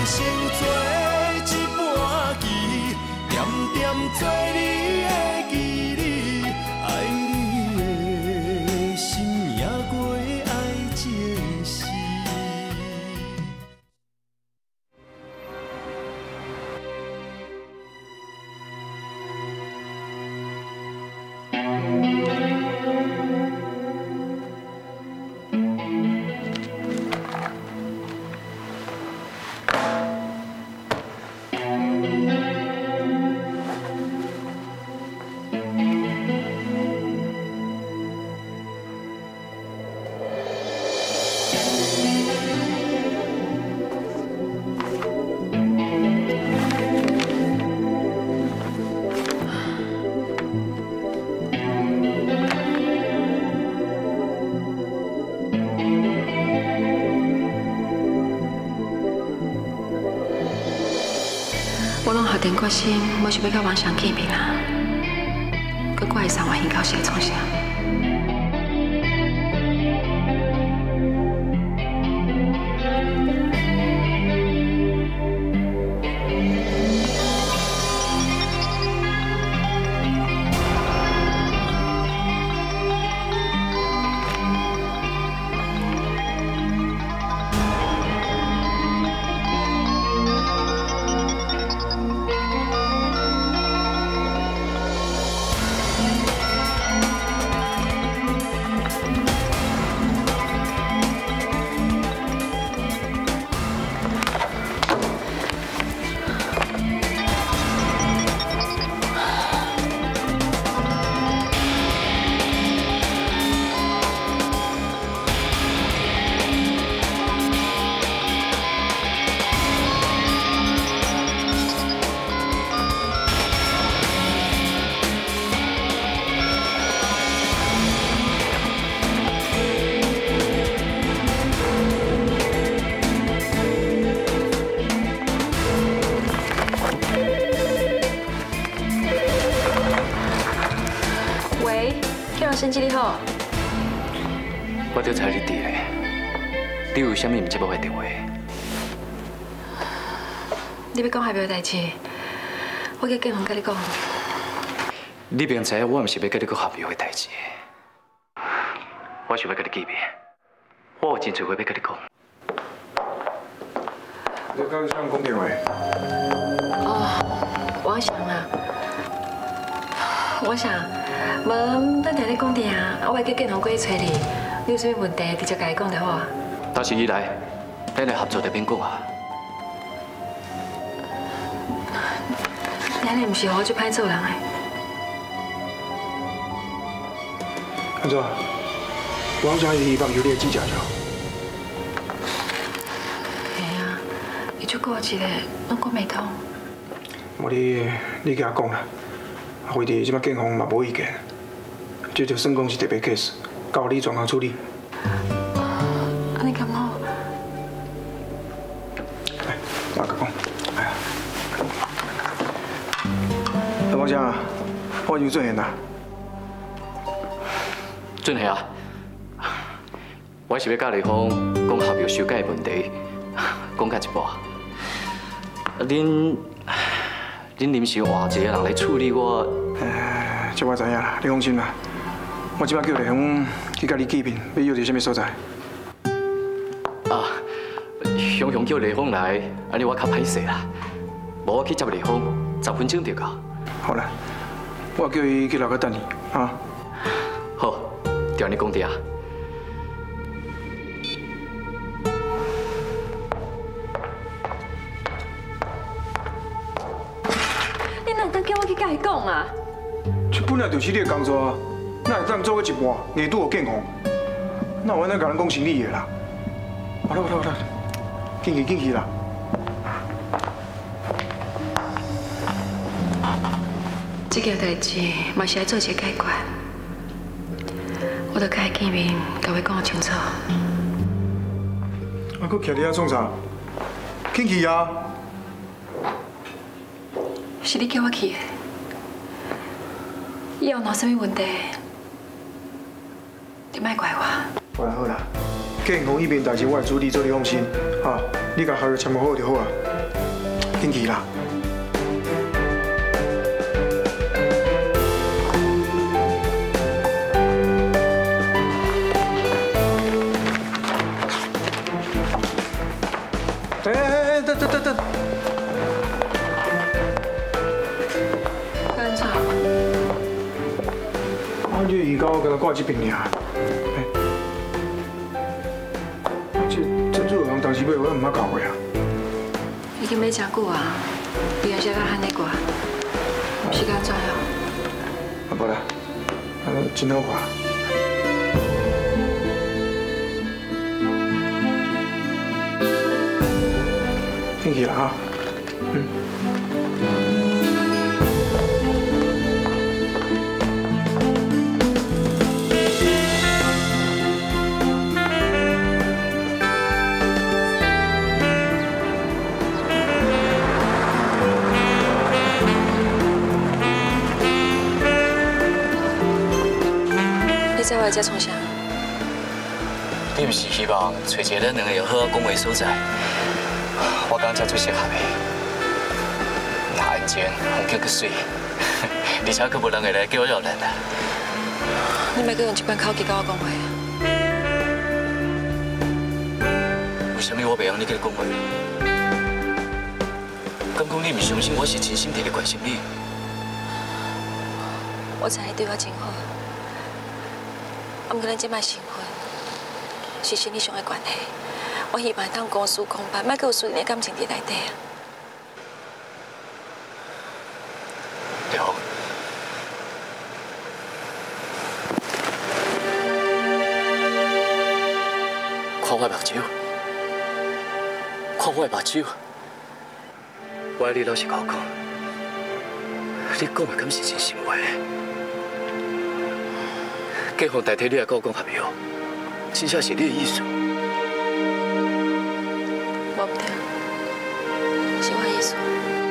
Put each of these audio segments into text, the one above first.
生做一盘棋，点点做你的记忆，爱你的心也过爱情诗。 我拢下定决心，要想要甲王翔见面啦。佮怪上我应该是会创啥？身体你好， 我就猜你伫咧，你为什么唔接我的电话？ 你要讲海边的代志，我叫建宏甲你讲。 你明知我唔是要跟你讲合约的代志，我想要跟你见面，我有真侪话要跟你讲。 你刚刚讲电话？ 哦，王翔啊，我想。无，咱听你讲定啊，我会叫建宏过去找你。你有啥物问题，直接甲伊讲就好啊。 但是以来，咱的合作就免讲啊。 你安尼唔是我最歹做人的。 安怎？王翔是希望有你的指教就好。 嘿啊，伊足固执的，拢讲袂通。 你甲我讲啦。为着即摆建宏嘛无意见，这就算讲是特别 case， 交你专项处理。 安尼咁好。 来，我甲讲，哎呀，王翔啊，我已经做现啦。 准下啊，我是要甲丽芳讲合约修改的问题，讲到一半，恁临时换一个人来处理我。 这我知影啦，你放心啦。我即摆叫丽芳去甲你见面，要约伫什么所在？ 啊，雄叫丽芳来，安尼我较歹势啦。无我去接丽芳，10分钟就到。 好啦，我叫伊去楼下等你啊。 好，就安尼讲定。 叫我去甲伊讲啊！ 这本来就是你的工作啊，哪会当做个一半，硬拄有建宏？哪有安尼甲人讲生理的啦？好了，进去啦！ 这件代志嘛是要做一个解决，我着甲伊见面，甲伊讲清楚。 啊，佫徛伫遐创啥？进去啊！ 是你叫我去的，以后若有啥物问题，你莫怪我。 好啦，建宏迄边代志我会处理，做你放心。 啊，你甲校友签好就好啊，紧去啦。等。 干啥？ 你鱼糕给他挂这边尔。这人当时买我唔捌搞过啊。 已经买真久啊，比原先较罕尼贵，时间怎样？ 啊，无啦，真好看。进去啦哈， 你在我家创啥？ 你不是希望找一个咱两个有好好讲话的所在？我感觉最适合的，也安全，风景阁水，而且阁无人会来叫扰咱啊。 你莫阁用这款口气甲我讲话啊！ 为什么我袂用你跟你讲话？敢讲你唔相信我是真心替你关心你？ 我知你对我真好，不过咱即摆成婚，是生理上的关系。我希望当公事公办，莫阁有私人的感情伫内底啊。 对好。看我目睭，看我目睭。我爱你老实甲我讲，你讲的敢是真心话？计方代替你来甲我讲合约，真正是你的意思？ 无不对，是我的意思。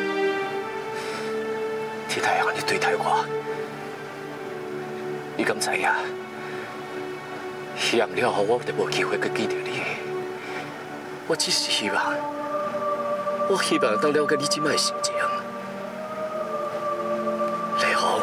天太阳，你对待我，你敢知影？希望了后，我就无机会去见到你。我只是希望，当了解你今摆的心情。丽红，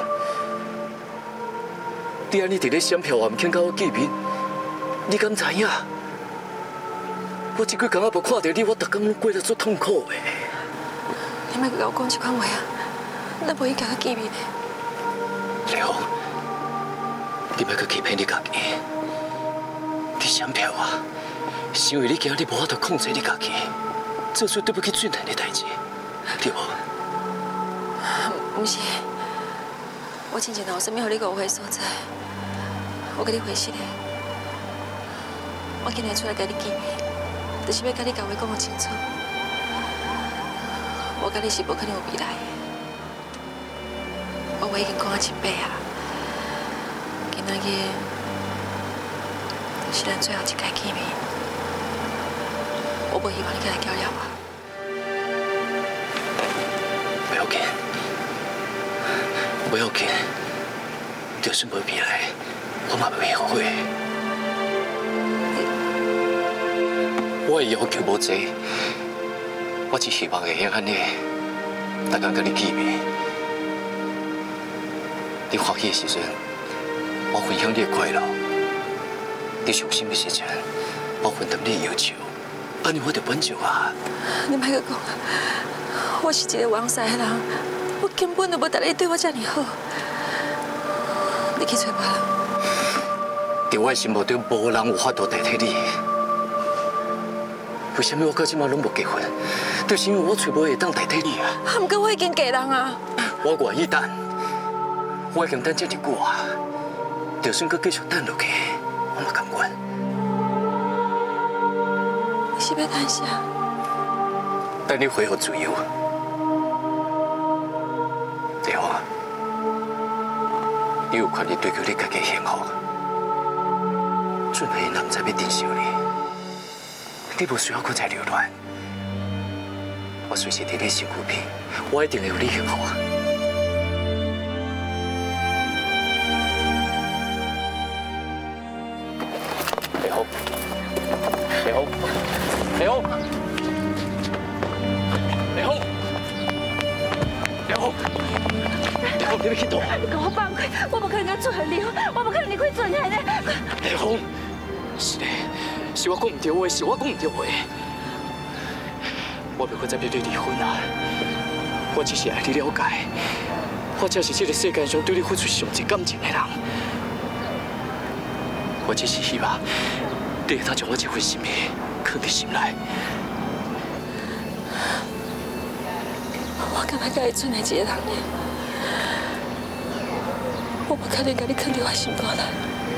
你安尼伫咧闪票，也唔肯甲我见面，你敢知影？我这几工仔无看到你，我逐工拢过得足痛苦的。 你莫甲我讲这款话啊！咱无应该见面的。 丽红，你莫去欺骗你家己。你闪票啊，是因为你惊你无法度控制你家己，做出对不起俊男的代志，对无？ 不是，我真正有啥物互你误会所在，我甲你回信的。我今日出来甲你见面，就是要甲你讲话讲个清楚。我甲你是无可能有未来的。我已经讲啊真白啊，今仔日是咱最后一次见面，我无希望你再来搅扰我。 不要紧，不要紧，就算无未来，我嘛袂后悔。我的要求无济，我只希望会用安尼，逐工甲你见面。你欢喜的时阵，我分享你的快乐；你伤心的时阵，我分担你的忧愁。安尼我就满足啊！ 你莫阁讲啊！我是一个枉塞的人，我根本就无值你对我这么好。你去找别人。 在我的心目中，无人有法度代替你。为什么我到今嘛拢无结婚？就是因为我找无会当代替你啊！ 不过我已经嫁人啊！ 我愿意等，我已经等这么久啊！就算佮继续等落去，我嘛甘愿。 你是要等啥？ 等你恢复自由。对啊，你有权利追求你家己的幸福。准备男仔要珍惜你，你无需要搁再留恋。我随时伫你身边，我一定会有你幸福。李红，李红，李红。 要去倒？ 你给我放开！我不可能跟做离婚，我不可能离开做你的。 丽芳，是的，是我讲唔对话，是我讲唔对话。我袂再面对离婚啊！我只是爱你了解，我才是这个世界上对你付出上最感情的人。我只是希望你会当将我这份心意放在心内。 我敢若甲你存在一个人呢，我不可能甲你放在我心肝内。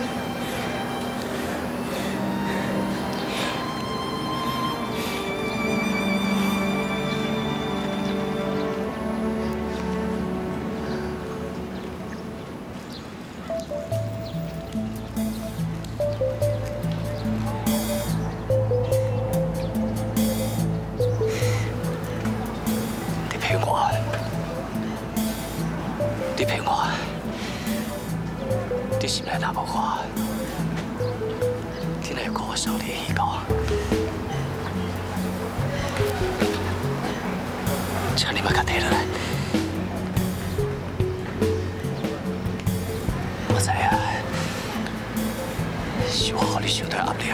你骗我，你心内若无我，你哪会跟我少年预告？请你莫甲提落来。我知影，是我予你受到压力。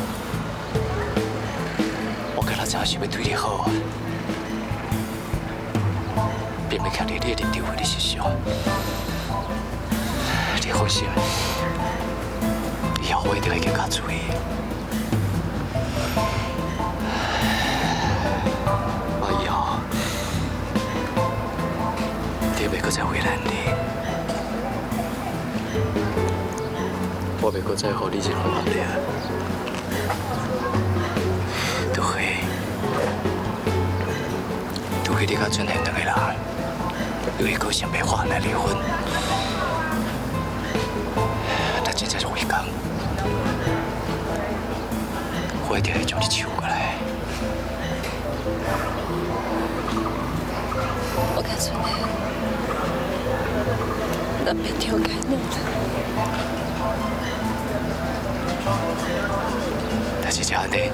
我今仔真是要对你好。 并袂徛伫你的立场为你设想，你放心，以后我一定会更加注意。我以后一定袂再为难你，我袂再予你这种压力。除非你甲准现两个人。 有一个想要换来离婚，那真正是违抗。我一定会将你抢过来。 我告诉你，那边条该弄的。 但是这样的，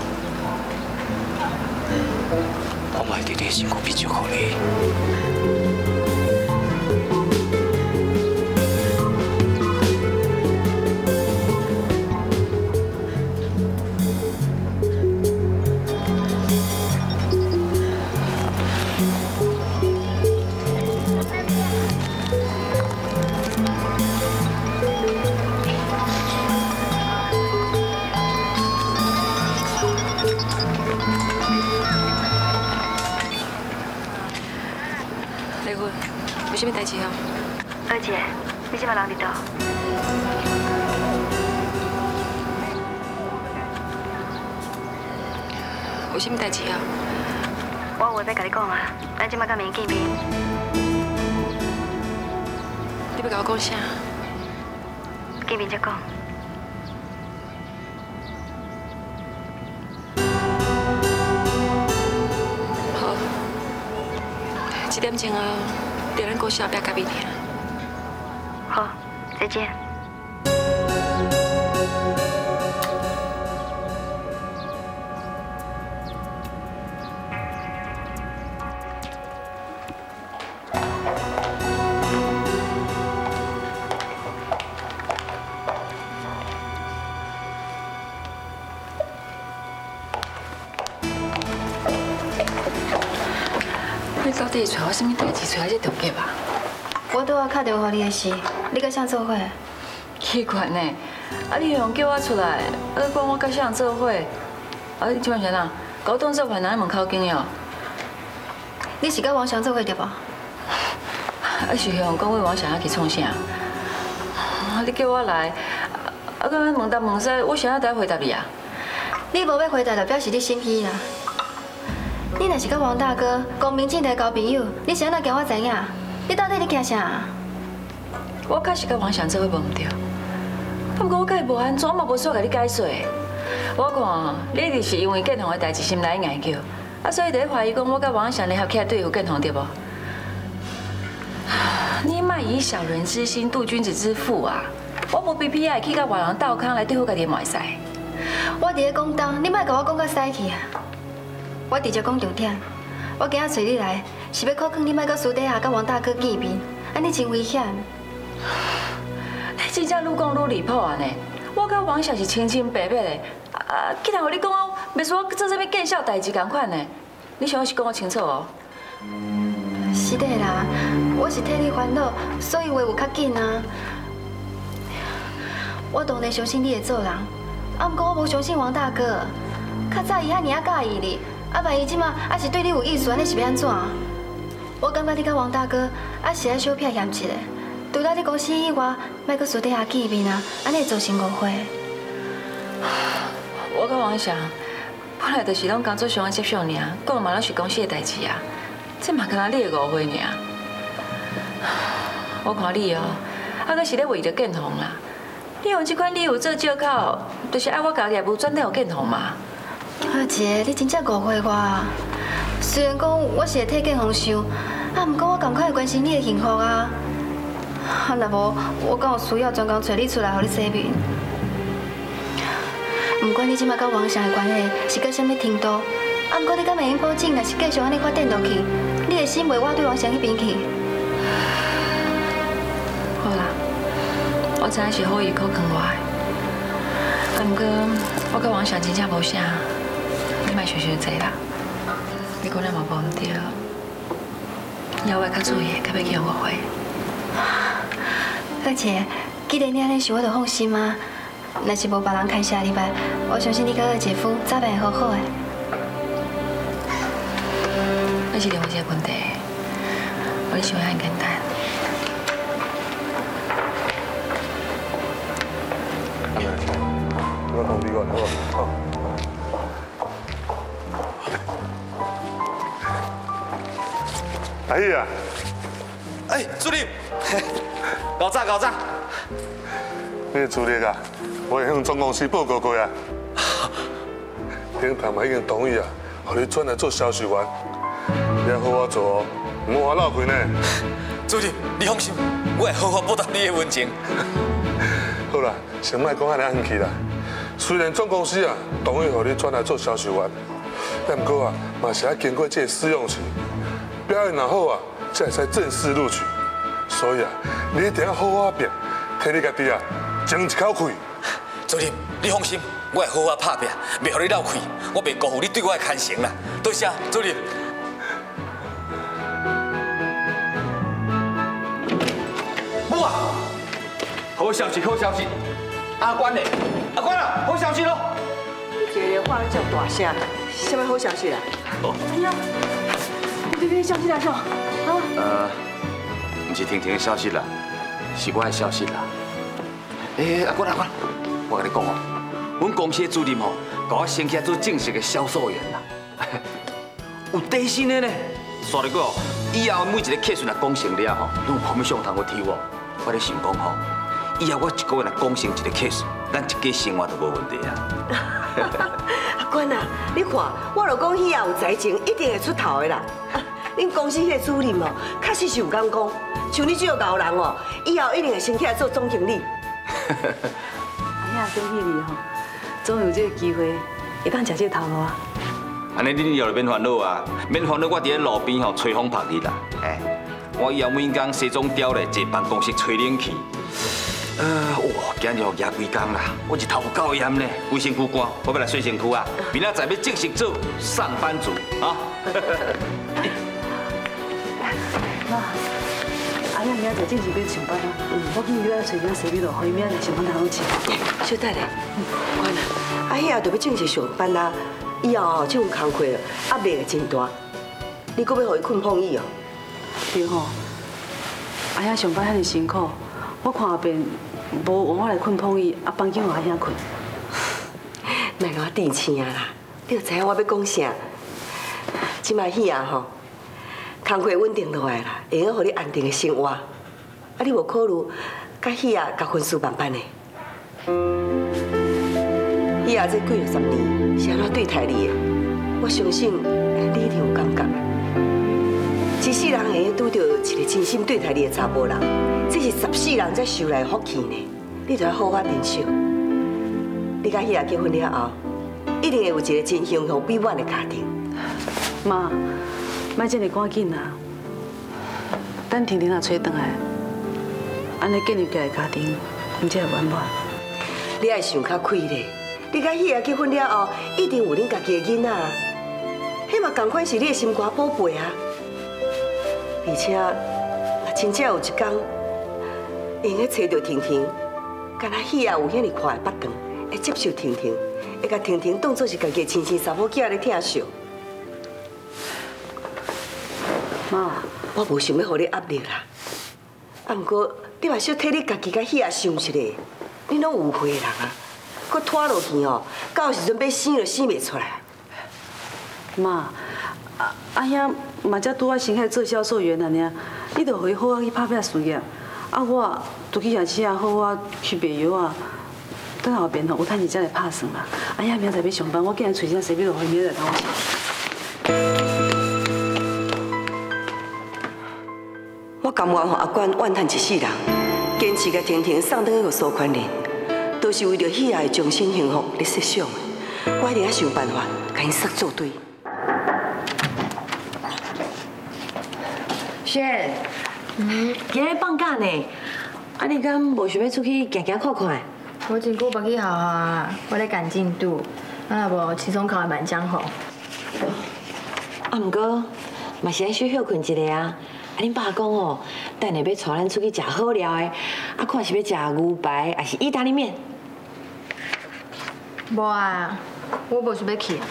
我会伫你身躯边祝福你。 有啥物代志哦？ 二姐，你即摆人伫倒？ 有啥物代志哦？ 我有话要甲你讲啊，咱即摆甲面见面。 你要甲我讲啥？ 见面再讲。 好，1点钟后。 在咱公司后壁隔壁听。 好，再见。 你到底找我什么代志？找我这同学吧？ 我拄仔打电话给你的时，你搁啥做伙？ 奇怪呢，你用叫我出来，讲我甲啥人做伙？你即摆是哪？搞当作犯人门口经哟？ 你是甲王翔做伙对无？ 是向讲我王翔去创啥？你叫我来，敢问东问西，我啥在回答你啊？ 你无要回答，就表示你心虚啦。你若是甲王大哥光明正大交朋友，你是安怎惊我知影？你到底在惊啥？ 我确实甲王翔做伙无唔对，不过我甲伊无安怎，我嘛无说甲你解说。我看你一定是因为建宏的代志心内硬叫，所以就怀疑讲我甲王翔联合起来对付建宏对无？你莫以小人之心度君子之腹啊！我无必要去甲外人斗康来对付家己的外婿。 我伫咧讲道，你莫甲我讲到屎去啊！我直接讲重点，我今仔找你来是要考劝你莫搁私底下甲王大哥见面， 安尼真危险。 你真正愈讲愈离谱啊呢！我甲王小是清清白白的，竟然互你讲我袂说我做啥物见笑代志共款呢？你想要是讲我清楚哦？ 是的啦，我是替你烦恼，所以话有较紧啊。我当然相信你会做人，不过我无相信王大哥。较早伊遐尔介意你，万一即马还是对你有意思，安尼是要安怎？我感觉你甲王大哥还是爱小撇嫌一下，除了你公司以外，莫搁私底下见面啊，安尼会造成误会。 我甲王翔本来就是拢工作上的接触尔，讲嘛拢是公司的代志啊，这嘛敢若你的误会尔。我看你哦，搁是咧为着建宏啦。你用这款理由做借口，就是爱我家业务转到建宏嘛。 阿姐，你真正误会我啊！虽然讲我是会替建宏想，不过我同款会关心你的幸福啊。若无，我敢有需要专工找你出来，互你洗面？不管你即马甲王翔的关系是到什么程度，不过你敢袂用保证，若是继续安尼发展落去，你的心袂我对王翔迄边去。 好啦，我知影是好意靠劝我的，不过我甲王翔真正无啥，你莫想伤济啦。你讲了嘛无唔对，以后我较注意，较袂去误会。 而且，既然你安尼想，我就放心啊。若是无别人开下礼拜，我相信你甲我姐夫早晚会好好的。 那是另外一个问题，我你想的很简单。 我同你讲，好。阿姨啊！ 哎，助理，搞炸搞炸！ 你的助理啊，我会向总公司报告过啊。顶头嘛已经同意啊，让你转来做销售员，你要好好做哦，唔好话漏开呢。 助理，你放心，我会好好报答你的恩情。 好啦，先莫讲安尼硬气啦。虽然总公司啊同意让你转来做销售员，但不过啊，嘛是要经过这个试用期，表现若好啊，才会使正式录取。所以啊，你一定要好好拼，替你家己啊争一口气。 助理，你放心，我会好好拍拼，袂让你漏气，我袂辜负你对我的看成啦。多谢，助理。母啊，好消息，好消息！阿关呢？阿关啊，好消息咯！ 你这个话叫大声，什么好消息啦？ 哦， 哎呀，你这个消息来说， 不是婷婷的消息啦，是我的消息啦。阿关，我跟你讲哦，阮公司的主任吼，把我升起来做正式的销售员啦。有底薪的呢，刷入过哦，以后每一个客数若讲成了吼，拢有 commission 通我抽哦。我咧想讲吼，以后我一个月若讲成一个客数，咱一家生活就无问题啊。 阿关啊，你看，我就讲以后有才情，一定会出头的啦。恁公司迄个主任哦，确实是有敢讲，像你这种老人哦，以后一定会升起来做总经理。哎呀，恭喜你吼，总有这个机会会当食这个头路啊！ 安尼恁以后就免烦恼啊，免烦恼我伫咧路边吼吹风晒日啦。我以后每工西装雕咧，坐办公室吹冷气。哇，今日要压几工啦，我日头有够炎呢，规身躯干，我要来洗身躯啊！明仔载要正式做上班族啊！ 妈，阿呀，明仔载正式要上班啊！我今日要找囝洗米落，可以明仔载上班通吃。小等咧，关啊，阿遐就要正式上班啦，以后哦，这份工课压力会真大，你搁要互伊困碰椅哦？对吼，阿遐上班遐尼辛苦，我看后边无换我来困碰椅，房间互阿遐困。莫甲我低声啦，你就知影我要讲啥。即摆遐吼。工课稳定落来啦，会用互你安定的生活。你无考虑甲喜啊甲分数办办的？喜啊这几了10年是安怎对待你的？我相信你一定有感觉。一世人会拄到一个真心对待你的查甫人，这是14世人才受来的福气呢。你就要好好珍惜。你甲喜啊结婚了后，一定会有一个真幸福美满的家庭。妈。莫这么赶紧啊！ 等婷婷若找回来，安尼建立起来家庭，唔才会圆满。 你爱想较开咧，你甲喜儿结婚了后，一定有恁家己的囡仔，迄嘛同款是你的心肝宝贝啊。而且，若真正有一天，用去找到婷婷，敢若喜儿有遐尼宽的巴肠，会接受婷婷，会甲婷婷当作是家己的亲生查某囝咧疼惜。 妈， 我无想要互你压力啦。啊，不过你嘛小替你家己甲喜儿想一下，你拢有岁的人啊，搁拖落去哦，到时阵要生就生袂出来。 妈，阿兄嘛才拄啊先开始做销售员啊尔，你着互伊好好去拍拼事业。啊，我就去夜市啊，好好去卖药啊。等后边吼有趁钱才来拍算啦。阿兄明仔载要上班，我竟然找啥洗米落去，明仔载甲我请。 我甘愿互阿管怨叹一世人，坚持甲婷婷送转去互苏宽仁，都是为着喜儿的终身幸福咧设想的。我一定要想办法，甲因杀作对。 轩，今日放假呢，啊你敢无想要出去行行看看？ 我真久没去学校啊，我咧赶进度，啊若无期中考的满江红。 啊，毋过嘛是爱小休困一下啊。啊，恁爸讲哦，等下要带咱出去食好料的，啊，看是要食牛排还是意大利面？ 无啊，我无想要去。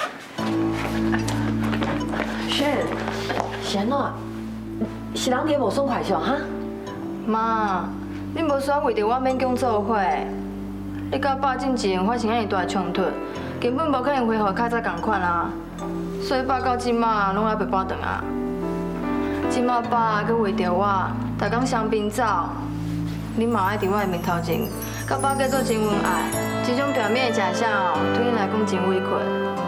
轩，是安怎？是人家无爽快上哈？ 妈，你无需要为着我勉强做伙。你甲爸进前发生遐尼大的冲突，根本无可能恢复较早同款啊。所以爸到即马拢爱袂保顿啊。即马爸佮为着我，逐工伤病走，你嘛爱伫我的面头前，甲爸叫做真恩爱，这种表面的假象哦，对你来讲真委屈。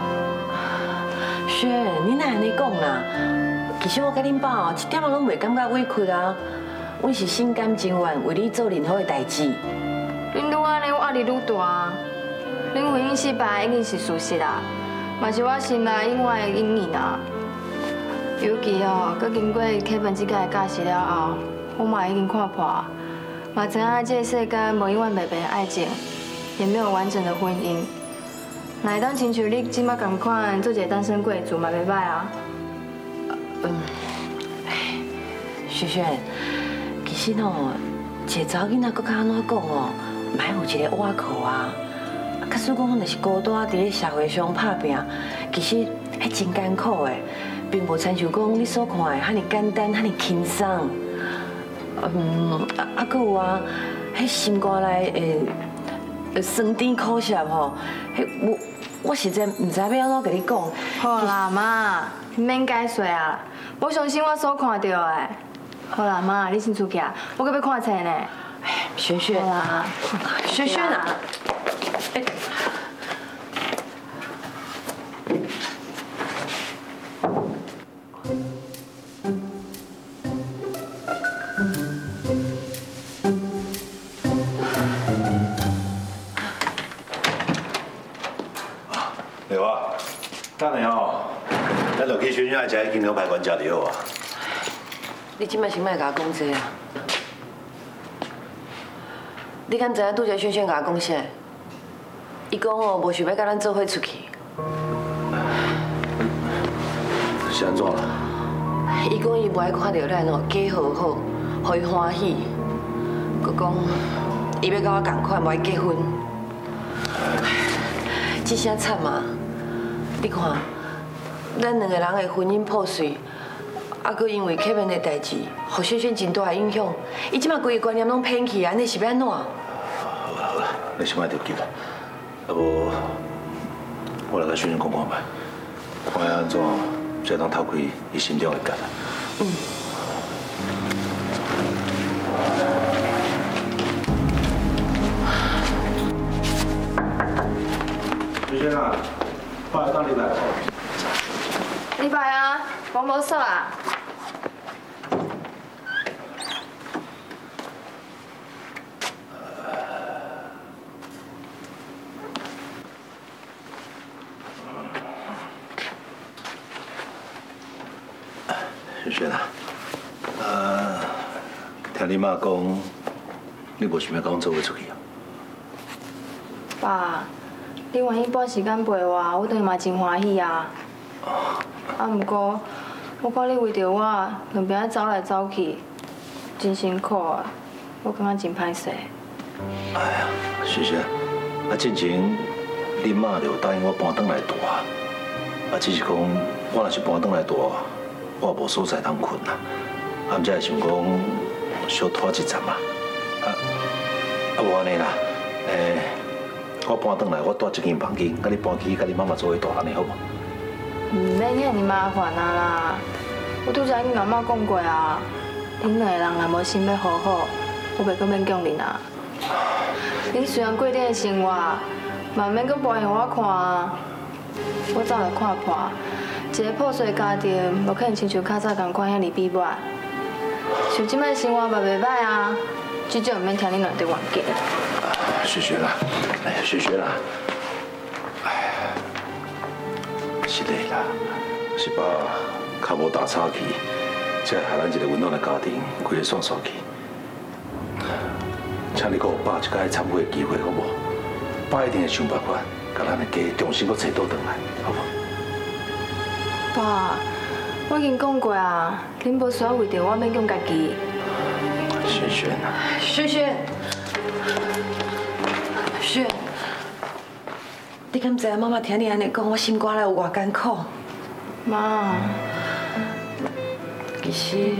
轩，你哪安尼讲啦？其实我甲恁爸哦，一点仔拢袂感觉委屈啊。阮是心甘情愿为你做任何的代志。 恁愈安尼，我压力愈大。恁婚姻失败已经是事实啦，嘛是我心内永远的阴影啊。尤其哦，佮经过Kevin这个假释了后，我嘛已经看破，嘛知影这个世间无永远袂变的爱情，也没有完整的婚姻。哪会当亲像你即马同款做一个单身贵族嘛袂歹啊？ 萱萱，其实哦，一个查某囡仔，搁较安怎讲哦，嘛要有一个倚靠啊。假使讲若是孤单伫咧社会上打拼，其实迄真艰苦的，并无亲像讲你所看的遐尼简单、遐尼轻松。搁有啊，迄心肝内酸甜苦涩吼，迄我实在唔知要安怎甲你讲。 好啦，妈，唔免解说啊，我相信我所看到的。好啦，妈，你先出去啊，我搁要看册呢。 萱萱， 好啦， 萱萱啊。 刘啊，等下哦，咱落去萱萱爱食迄间牛排馆食就好啊。 你即摆先莫甲我讲这啊！你敢知影拄则萱萱甲我讲啥？伊讲哦，无想要甲咱做伙出去。 是安怎啦？ 伊讲伊无爱看到咱哦过好好，互伊欢喜。佮讲伊要甲我同款，无爱结婚。这啥惨啊！你看，咱两个人的婚姻破碎。啊，佮因为Kevin的代志，互萱萱真大的影响。伊即马规个观念拢偏去，安尼是要安怎？好啦好啦，你先莫着急啦。啊无，我来甲萱萱讲看卖，看下安怎才当透开伊心中的结啦。萱萱啊，爸要当礼拜。 礼拜啊，我无说啊。 萱萱啊， 听你妈讲，你无想要跟我做伙出去啊？ 爸，你愿意拨时间陪我，我对嘛真欢喜啊。毋过，我看你为着我，两边走来走去，真辛苦啊，我感觉真歹势。 哎呀，雪雪，进前你妈就答应我搬转来住啊，只是讲我若是搬转来住，我无所在通困啦，才会想讲小拖一站嘛。无安尼啦，我搬转来，我住一间房间，甲你搬去甲你妈妈做伙住，安尼好无？ 唔免遐尼麻烦啊啦，我拄则已经甲妈讲过啊，恁两个人若无心要和好，我袂阁勉强恁啊。恁虽然过恁的生活，嘛免阁搬互我看啊。我早就看破，一个破碎的家庭，无可能亲像较早同款遐尼美满。像即摆生活嘛袂歹啊，至少唔免听恁两对冤家。 雪雪啦，雪雪啦，是的啦，是爸较无大吵气，才会害咱一个温暖的家庭规个散去。请你给我爸一摆忏悔的机会，好无？爸一定会想办法，甲咱的家重新搁找倒转来，好无？ 爸，我已经讲过啊，恁无需要为着我勉强家己。 萱萱啊， 萱萱，萱，你敢知影妈妈听你安尼讲，我心肝内有偌艰苦？ 妈， 其实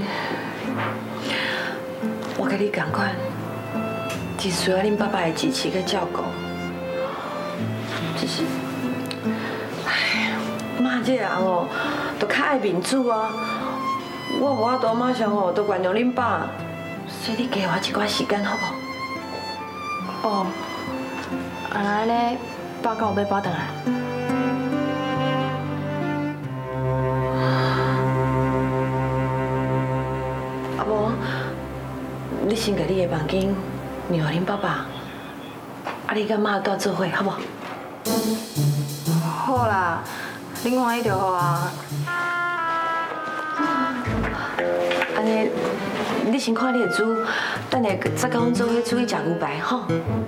我甲你同款，真需要恁爸爸的支持跟照顾。只是，哎，妈这人哦，都较爱面子啊。我无法度马上哦，都原谅恁爸，所以你给我一寡时间好无？ 哦，安尼，爸甲有要搬转来。 啊无，你先甲你的房间让互恁爸爸，啊你甲妈住做伙好无？ 好啦，恁欢喜就好啊。 安尼，你先看你的煮，等下再甲阮做伙出去食牛排吼。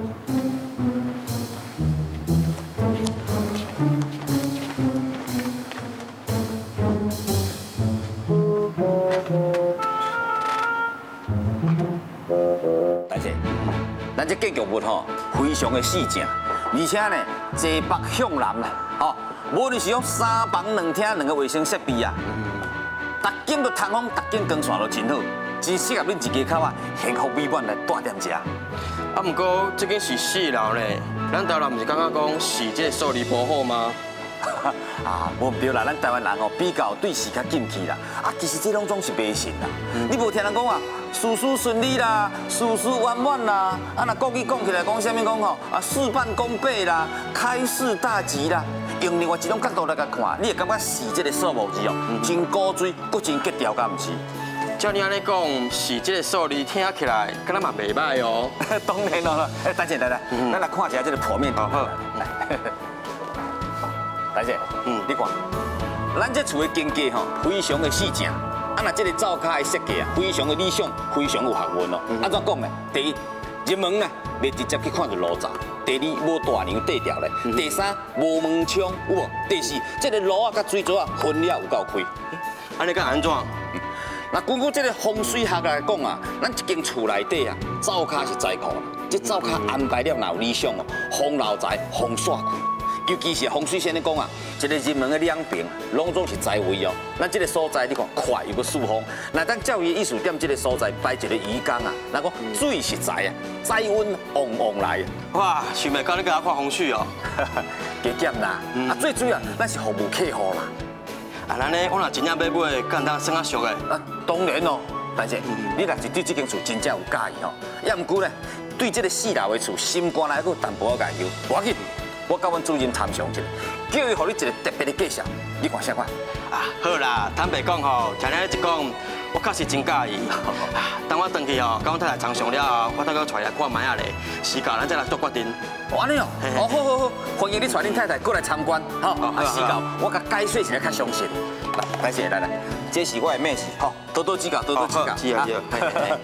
大姐，咱这建筑物吼非常的四正，而且呢坐北向南啦，吼，无论是用3房2厅2个卫生设备啊，逐间都通风，逐间光线都真好，真适合恁一家口啊幸福美满来住踮遮。 啊，不过这间是4楼呢，咱台湾不是感觉讲是这个受力不好吗？ 啊，无唔对啦，咱台湾人哦比较对事较禁忌啦。啊，其实这拢总是迷信啦。你无听人讲啊，事事顺利啦，事事圆满啦。啊，那国语讲起来讲啥物讲吼？啊，事半功倍啦，开市大吉啦。用另外一种角度来甲看，你会感觉是这个数目字哦，真古锥，佫真吉调，敢唔是？ 照你安尼讲，是这个数字听起来，敢若嘛袂歹哦。 当然咯，等下来，咱来看一下这个剖面图。好，来。大姐，你看，咱这厝的间隔吼，非常的四正，啊，那这个灶骹的设计啊，非常的理想，非常有学问哦。安怎讲呢？第一，入门呢，袂直接去看到炉灶；第二，无大梁底条咧；第三，无门窗，有无？第四，这个炉啊甲水槽啊分了有够开。 安尼敢安怎？ 那根据这个风水学来讲啊，咱一间厝内底啊，灶骹是财库啦，这灶骹安排了若有理想哦，风流财，风煞去。尤其是风水先咧讲啊，一个入门的两边拢总是财位哦。咱这个所在你看快又个疏风，那咱照伊的意思踮这个所在摆一个鱼缸啊，那讲水是财啊，财运旺旺来啊。 哇，想袂到你甲我看风水哦。 加减啦，啊最主要咱是服务客户啦。 啊，咱呢，我若真正要买，敢当算啊俗的。 啊，当然咯，但是你若是对这间厝真正有介意吼，也毋过呢，对这个4楼的厝心肝内佫淡薄仔介意，无要紧。我甲阮主任参详一下，叫伊互你一个特别的介绍，你看啥款？ 啊，好啦，坦白讲吼，听你一讲，我确实真介意。等我回去吼，甲阮太太参详了后，我等我带来看卖下咧，时间咱再来做决定。 安尼哦，哦好，欢迎你带恁太太过来参观，吼，啊时间我甲解说一下较详细。来，来，这是我的面试，吼，多多指教，多多指教。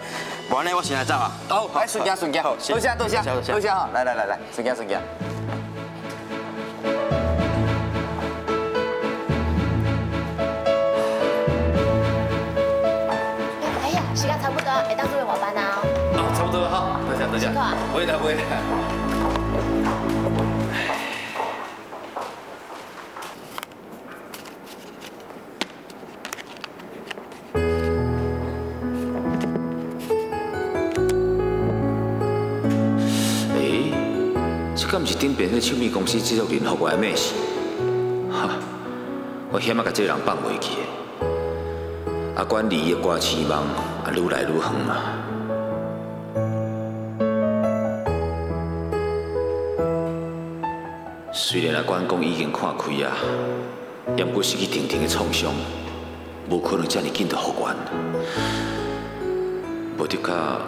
不然呢，我先来走啊。 好，来顺行顺行，多谢多谢多谢哈，来顺行顺行。 哎呀，时间差不多，会当做晚班啊。 哦，差不多哈，多谢多谢。不会的不会的。敢毋是顶边迄唱片公司制作人给我的面试？哈，我险啊，甲这个人放袂记的。管离的歌期望愈来愈远啊。虽然管讲已经看开啊，也不过失去定定的创伤，无可能这么紧就复原。无得甲。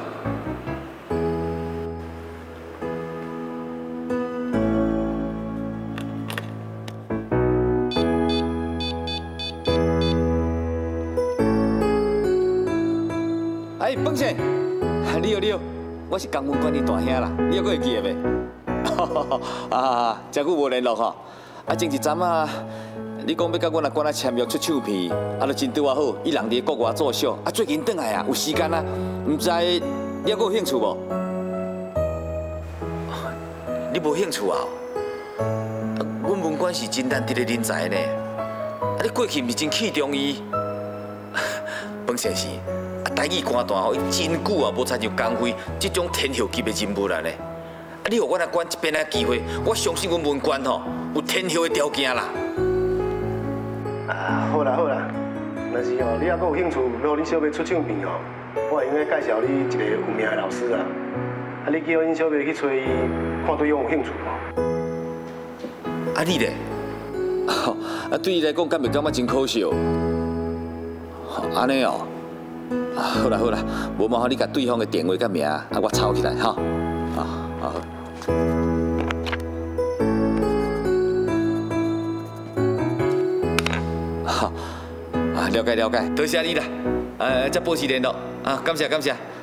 本先，你好，我是公文馆的大兄啦，你还阁会记得袂？真久无联络吼。前一阵啊，你讲要甲阮阿管签约出唱片，就真对我好。伊人伫国外做小，最近转来啊，有时间啊，唔知你还阁有兴趣无？你无兴趣啊？阮文馆是真难得的人才呢。你过去毋是真器重伊？本先生。台语歌坛吼，伊真久啊无参与工会这种天后级的人物啦呢。你予阮阿管一边仔机会，我相信阮文官吼有天后的条件啦。 好啦，若是哦，你还阁有兴趣，如果你小妹出唱片哦，我会应该介绍你一个有名的老师啊。你叫阮小妹去找伊，看对方有兴趣无？ 你咧？对伊来讲，敢袂感觉真可惜哦？安尼哦。好啦，无麻烦你甲对方的电话甲名，我抄起来哈。好。好，了解，多谢你啦。再保持联络啊，感谢。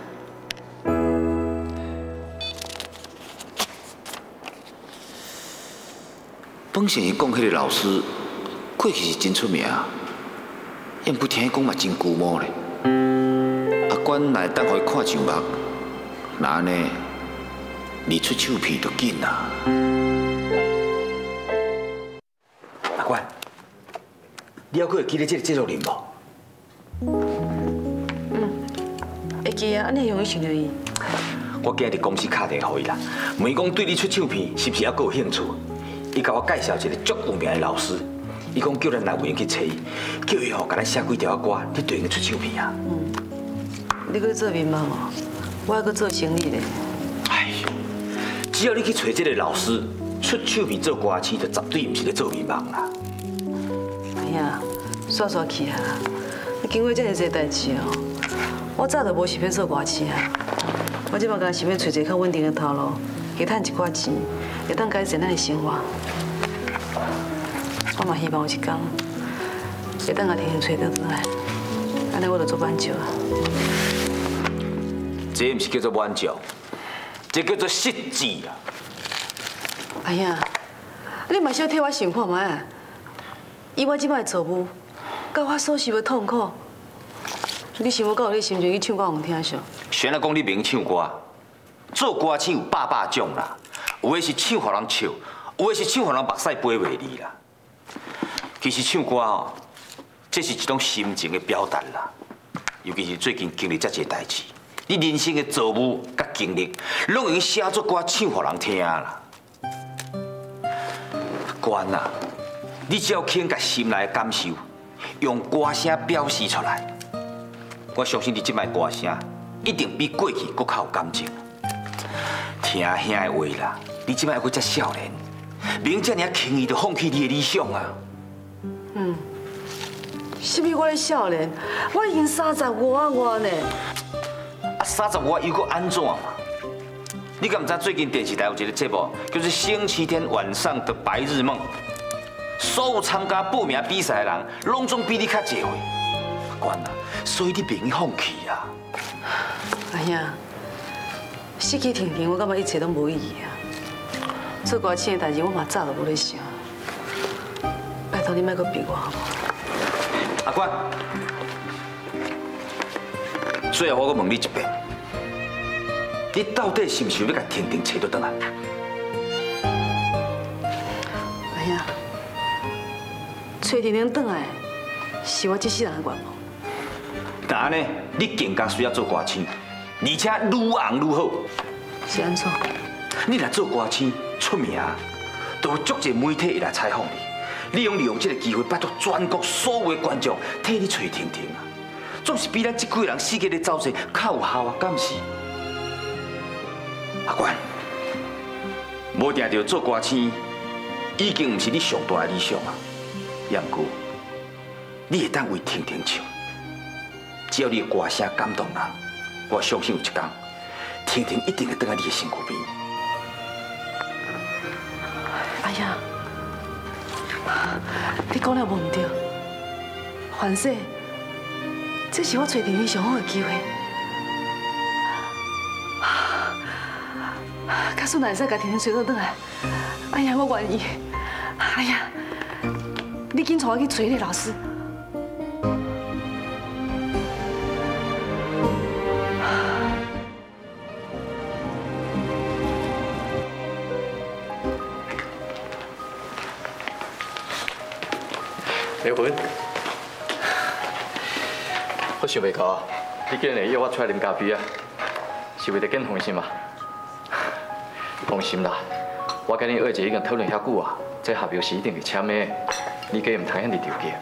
本先生讲迄个老师，过去是真出名，也不听讲嘛真古摸咧。管来当互伊看上目，那安尼，你出唱片就紧啦。阿管，你还阁会记得这个制作人无？ 会记啊，你容易想到伊。 我今日伫公司打电话伊啦，问伊讲对你出唱片是不是还阁有兴趣？伊甲我介绍一个足有名的老师，伊讲叫咱来有闲去找伊，叫伊甲咱写几条歌，你对应出唱片啊。 你搁做面盲哦，我还搁做生意咧。 哎呦，只要你去找这个老师出唱片做歌星，就绝对唔是咧做面盲啦。 哎呀，煞去啊！你经过这么多代志哦，我早就无想要做歌星啊。我即马刚想要找一个较稳定的头路，去赚一寡钱，会当改善咱的生活。我嘛希望有一天会当甲天天找到转来，安尼我就做挽救啊。 这唔是叫做挽救，这叫做失志啊！ 哎呀，你嘛小替我想看卖，以我即摆的错误，甲我所受的痛苦，你想要到你心情去唱歌互听上？ 虽然讲你明唱歌，做歌星有百种啦，有的是唱互人笑，有的是唱互人目屎飞袂离啦。其实唱歌吼，这是一种心情的表达啦，尤其是最近经历遮济代志。你人生的遭遇甲经历，拢用写作歌唱互人听啦。关啊，你只要肯甲心内的感受，用歌声表示出来，我相信你即摆歌声一定比过去搁较有感情。听兄的话啦，你即摆还阁遮少年，明遮尔轻易就放弃你的理想啊！ 什么我的少年？我已经35呢。 35又搁安怎嘛？你敢唔知最近电视台有一个节目，叫做《星期天晚上的白日梦》，所有参加报名比赛的人，拢总比你较侪岁。 悬啊，所以你袂用放弃啊。 阿兄，失去婷婷，我感觉一切都无意义啊。做歌星的代志，我嘛早就无咧想。拜托你莫阁逼我好无？ 阿官，最后我阁问你一遍，你到底是毋是要甲婷婷找倒转来？ 阿兄，找婷婷转来，是我这世人的愿望。 但安尼，你更加需要做歌星，而且愈红愈好。 是安怎？ 你若做歌星出名，就有足侪媒体会来采访你。利用这个机会，拜托全国所有的观众替你找婷婷啊！总是比咱这几个人死计咧走势较有效啊，敢毋是？阿官，无定着做歌星，已经毋是你上大的理想啊。也毋过，你会当为婷婷唱，只要你的歌声感动人，我相信有一天，婷婷一定会倒在你的身躯边。 哎呀，你讲了无唔对，凡世，这是我找婷婷上好的机会。假使若会使甲婷婷找到转来，哎呀，我愿意。哎呀，你紧带我去找迄个老师。 离婚，我想袂到，你竟然会约我出来啉咖啡啊？是为了见红心吗？放心啦，我甲你二姐已经讨论遐久啊，这合约是一定会签的，你家唔通遐尼着急。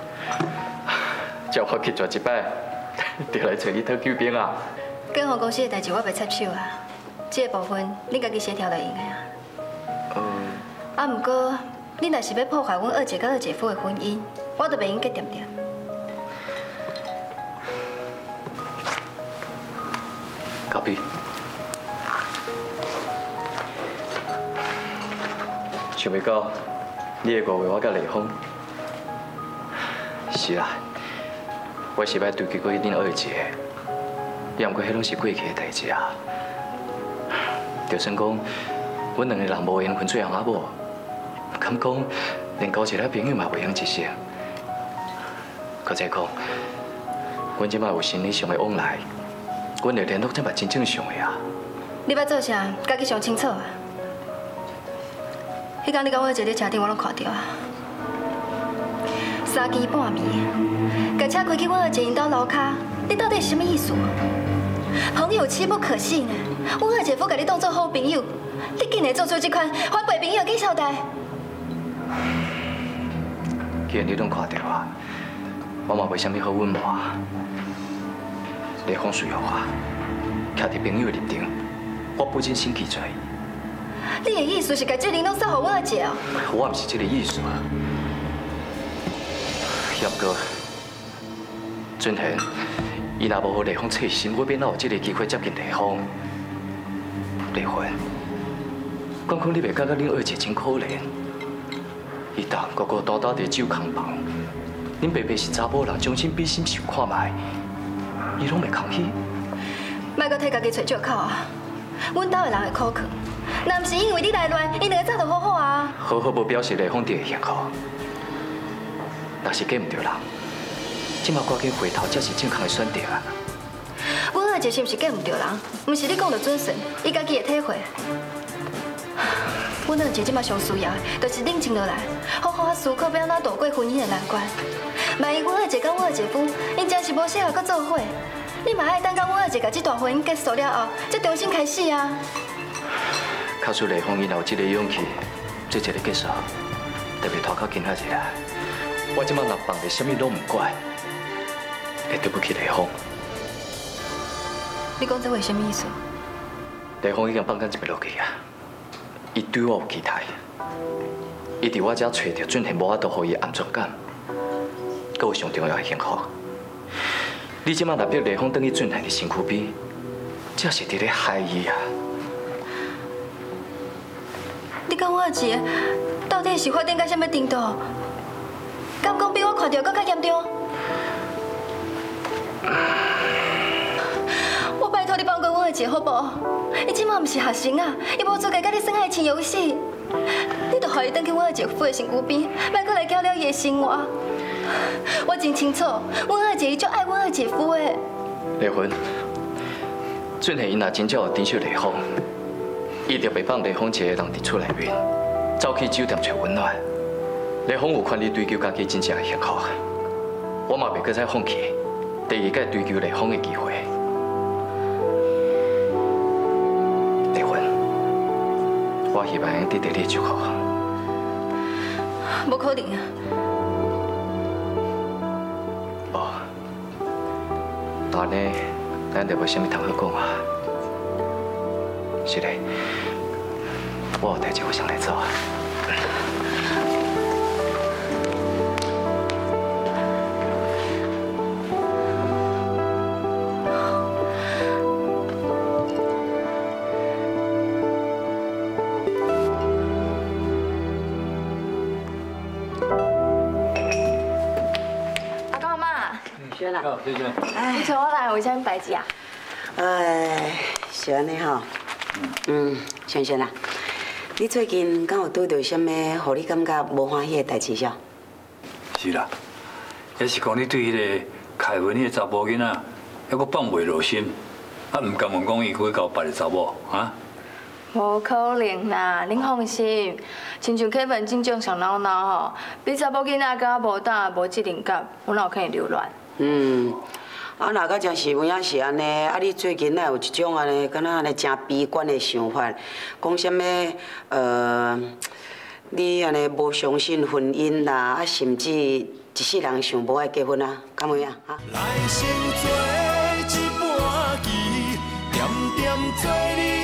叫我去绝一摆，就来找你讨救兵啊！ 建行公司的代志我袂插手啊，这个部分你家己协调就用的啊。啊，不过你若是要破坏阮二姐甲二姐夫的婚姻，我就袂用结点点。 咖啡。想袂到，你会误会我甲丽芳。是啦，我是要对不起恁二姐，也毋过迄拢是过去的代志啊。就算讲，阮两个人无缘分做阿某，敢讲连交一个朋友嘛袂晓一成。搁再讲，阮即摆有心理上的往来，阮的联络才嘛真正常的啊。 你要做啥，家己想清楚啊。迄天你甲我二姐咧车顶，我拢看到啊。3更半暝，把车开去阮二姐因兜楼骹，你到底是什么意思？朋友妻不可信啊！阮二姐夫甲你当做好朋友，你竟然做出这款反背朋友的小代。 既然你拢看到啊，我嘛袂啥物好隐瞒。丽芳随我，徛伫朋友的立场，我不忍心拒绝伊。 你的意思是把这玲拢送互阮二姐哦？ 我毋是这个意思啊。也不过，俊贤，伊若无互丽芳切心，我免哪有这个机会接近丽芳。丽芬，讲你袂感觉恁二姐真可怜？伊当孤孤单单伫酒空房，恁白白是查某人，将心比心想看卖，伊拢袂空虚。 莫阁替家己找借口啊！阮兜的人会苦劝，若毋是因为你来乱，伊两个早就好好啊。 好好无表示丽芳就会幸福。若是嫁唔着人，即马赶紧回头才是正确的选择啊！ 阮二姐是毋是嫁唔着人？毋是你讲的准绳，伊家己会体会。阮二姐即马上需要的，就是冷静落来，好好啊思考要安怎度过婚姻的难关。万一阮二姐甲阮二姐夫因真是无适合搁做伙，你嘛爱等到阮二姐甲这段婚姻结束了后，再重新开始啊！ 假使丽芳伊若有这个勇气，做一个结束，特别拖到今仔日啊！我即马若放袂啥物拢唔管，会对不起丽芳。 你讲这话什么意思？ 丽芳已经放假一笔落去啊！伊对我有期待，伊伫我遮找到俊贤无法度互伊安全感，搁有上重要的幸福。你即马若逼丽芳等去俊贤的身躯边，这是伫咧害伊啊！ 你甲我二姐到底是发展到什么程度？敢讲比我看到搁较严重？ 者好无？伊即马毋是学生啊，伊无资格甲你算爱情游戏。你著互伊转去阮姐夫的身躯边，莫搁来搅了伊的生活。我真清楚，阮二姐伊足爱阮二姐夫的。 丽芬，俊熙因若真正有珍惜丽芳，伊就袂放丽芳一个人伫厝内面，走去酒店找温暖。丽芳有权利追求家己真正的幸福，我嘛袂搁再放弃第二届追求丽芳的机会。丽芬，我希望得到你祝福。 无可能啊！ 无，安尼咱就无啥物通好讲啊。是嘞，我有代志我想来做啊。 轩啦， 好，谢谢。 你找我来有啥物代志啊？ 是安尼吼。轩轩啊，你最近敢有拄到啥物，互你感觉无欢喜的代志少？ 是啦，也是讲你对迄个凯文迄个查甫囡仔，还阁放袂落心，啊，唔甘愿讲伊去交别个查某啊？ 无可能啦，恁放心。亲像Kevin真正上闹闹吼，比查某囡仔甲无胆无责任感，我哪有可能留恋？ 啊，若甲真是有影是安尼，啊，你最近哪有一种安尼，敢若安尼真悲观的想法，讲啥物你安尼无相信婚姻啦，啊，甚至一世人想无爱结婚啊，敢有影啊？ 来生做一盘棋，点点做你。